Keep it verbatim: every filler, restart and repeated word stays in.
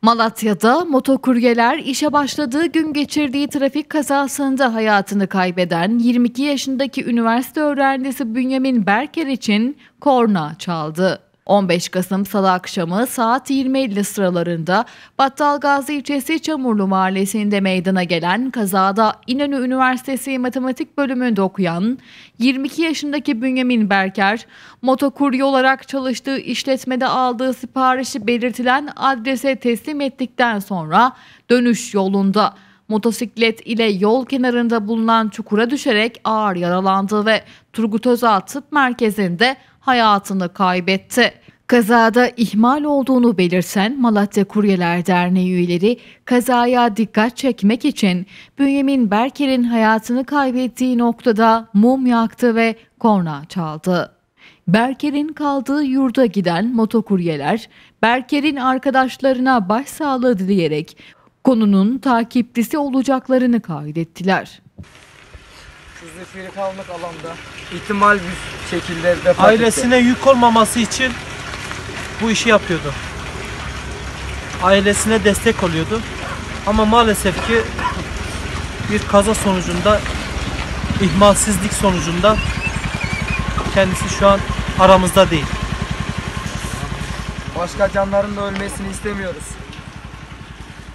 Malatya'da motokuryeler işe başladığı gün geçirdiği trafik kazasında hayatını kaybeden yirmi iki yaşındaki üniversite öğrencisi Bünyamin Berker için korna çaldı. on beş Kasım Salı akşamı saat yirmi elli sıralarında Battalgazi ilçesi Çamurlu mahallesinde meydana gelen kazada İnönü Üniversitesi Matematik bölümünde okuyan yirmi iki yaşındaki Bünyamin Berker, motokurye olarak çalıştığı işletmede aldığı siparişi belirtilen adrese teslim ettikten sonra dönüş yolunda motosiklet ile yol kenarında bulunan çukura düşerek ağır yaralandı ve Turgut Özal Tıp Merkezi'nde hayatını kaybetti. Kazada ihmal olduğunu belirten Malatya Kuryeler Derneği üyeleri kazaya dikkat çekmek için Bünyamin Berker'in hayatını kaybettiği noktada mum yaktı ve korna çaldı. Berker'in kaldığı yurda giden motokuryeler Berker'in arkadaşlarına başsağlığı dileyerek konunun takipçisi olacaklarını kaydettiler. Zifiri kalmak alanda ihtimal bir şekilde vefat ailesine etti. yük olmaması için bu işi yapıyordu. Ailesine destek oluyordu. Ama maalesef ki bir kaza sonucunda, ihmalsizlik sonucunda kendisi şu an aramızda değil. Başka canların da ölmesini istemiyoruz.